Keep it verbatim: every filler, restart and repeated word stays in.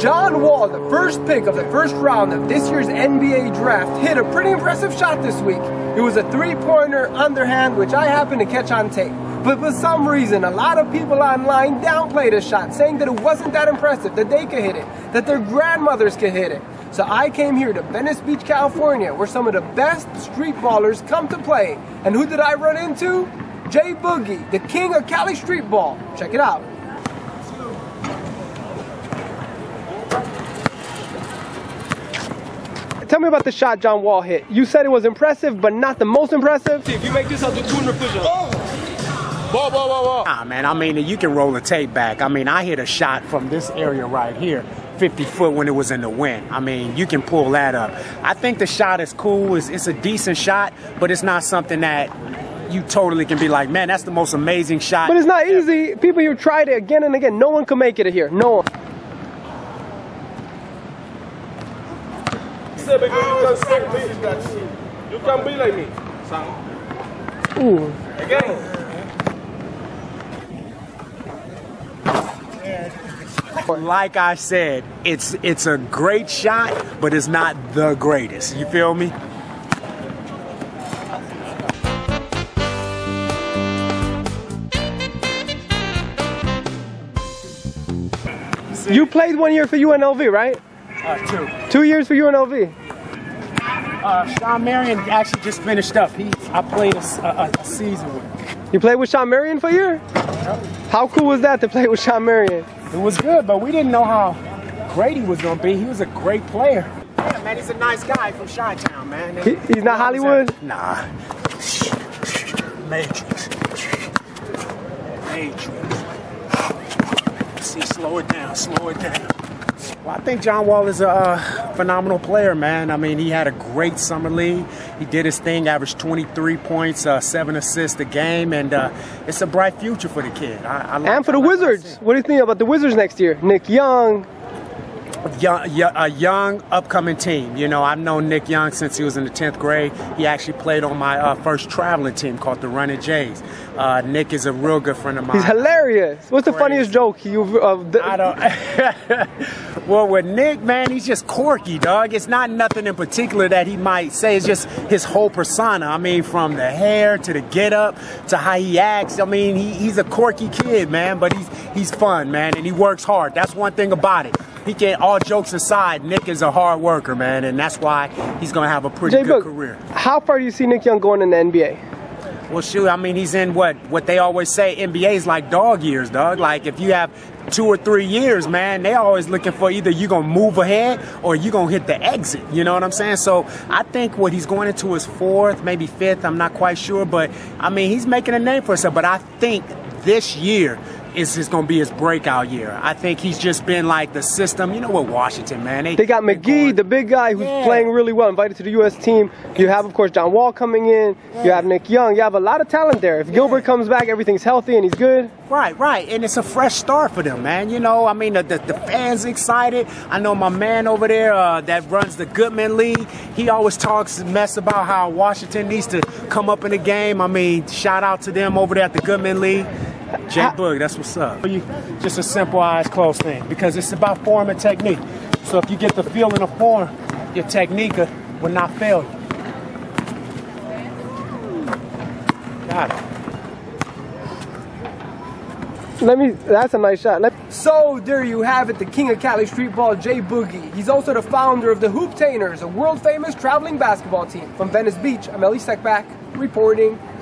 John Wall, the first pick of the first round of this year's N B A draft, hit a pretty impressive shot this week. It was a three-pointer underhand, which I happened to catch on tape. But for some reason, a lot of people online downplayed his shot, saying that it wasn't that impressive, that they could hit it, that their grandmothers could hit it. So I came here to Venice Beach, California, where some of the best street ballers come to play. And who did I run into? Jay Boogie, the king of Cali street ball. Check it out. Tell me about the shot John Wall hit. You said it was impressive, but not the most impressive. If you make this, I'll do two hundred push-ups. Oh. Whoa, whoa, whoa, whoa. Nah, man, I mean, you can roll the tape back. I mean, I hit a shot from this area right here, fifty foot when it was in the wind. I mean, you can pull that up. I think the shot is cool. It's, it's a decent shot, but it's not something that you totally can be like, man, that's the most amazing shot. But it's not easy. People, you tried it again and again. No one can make it here. No one. You can be like me. Ooh. Again. Like I said, it's it's a great shot, but it's not the greatest. You feel me? You played one year for U N L V, right? Uh, two. Two years for U N L V. Uh, Sean Marion actually just finished up. He, I played a, a, a season with him. You played with Sean Marion for a year? Yep. How cool was that to play with Sean Marion? It was good, but we didn't know how great he was going to be. He was a great player. Yeah, man, he's a nice guy from Chi-Town, man. He, he's not Hollywood? Nah. Matrix. Matrix. See, slow it down, slow it down. Well, I think John Wall is a uh, phenomenal player, man. I mean, he had a great summer league. He did his thing, averaged twenty-three points, uh, seven assists a game, and uh, it's a bright future for the kid. I, I like, and for the like Wizards. What do you think about the Wizards next year? Nick Young. Young, a young, upcoming team. You know, I've known Nick Young since he was in the tenth grade. He actually played on my uh, first traveling team called the Running Jays. Uh, Nick is a real good friend of mine. He's hilarious. What's the Crazy. funniest joke you? Uh, I don't. Well, with Nick, man, he's just quirky, dog. It's not nothing in particular that he might say. It's just his whole persona. I mean, from the hair to the get-up to how he acts. I mean, he, he's a quirky kid, man, but he's he's fun, man, and he works hard. That's one thing about it. He can, all jokes aside, Nick is a hard worker, man, and that's why he's going to have a pretty Jay, good look, career. How far do you see Nick Young going in the N B A? Well, shoot, I mean, he's in what what they always say, N B A is like dog years, dog. Like, if you have two or three years, man, they always looking for either you going to move ahead or you going to hit the exit. You know what I'm saying? So I think what he's going into his fourth, maybe fifth, I'm not quite sure. But, I mean, he's making a name for himself. But I think this year is just going to be his breakout year. I think he's just been like the system. You know what, Washington, man. They, they got McGee, going, the big guy who's yeah. playing really well, invited to the U S team. You have, of course, John Wall coming in. Yeah. You have Nick Young. You have a lot of talent there. If yeah. Gilbert comes back, everything's healthy and he's good. Right, right. And it's a fresh start for them, man. You know, I mean, the, the, the fans excited. I know my man over there uh, that runs the Goodman League. He always talks mess about how Washington needs to come up in the game. I mean, shout out to them over there at the Goodman League. Jay Boog, that's what's up. Just a simple eyes closed thing because it's about form and technique. So if you get the feel and the form, your technique will not fail you. Got it. Let me, that's a nice shot. Let, so there you have it, the king of Cali street ball, Jay Boogie. He's also the founder of the Hooptainers, a world famous traveling basketball team. From Venice Beach, I'm Elie Seckbach reporting.